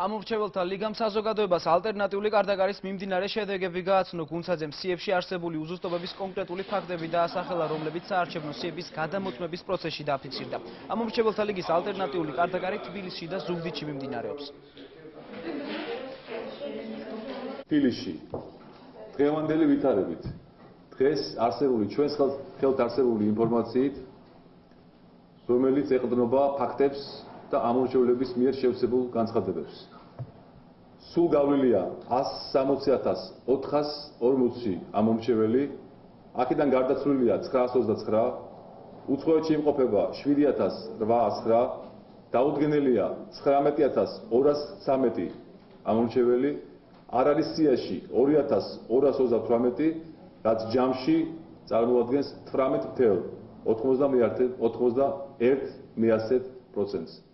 ამომრჩეველთა ლიგამ საზოგადოებას ალტერნატიული კარდაკარის მიმდინარე შედეგები გააცნო. გუნდსაძემ სიებში არსებული უზუსტობების კონკრეტული ფაქტები დაასახელა, რომლებიც საარჩევნო სიების გადამოწმების პროცესში დაფიქსირდა. ამომრჩეველთა ლიგის ალტერნატიული კარდაკარი თბილისში და ზუგდიდში მიმდინარეობს. თბილისში დღევანდელი ვითარებით დღეს არსებული ჩვენს ხელთ არსებული ინფორმაციით, რომელიც ეყრდნობა ფაქტებს და ამომრჩევლების მიერ შევსებულ განცხადებებს. სულ გავლილია 160,440 ამომრჩეველი, აქედან გარდაცვლილია 929, უცხოეთში იმყოფება 7,809, დაუდგენელია 19,213 ამომრჩეველი, არ არის სიაში 2,228, რაც ჯამში წარმოადგენს 18,91%.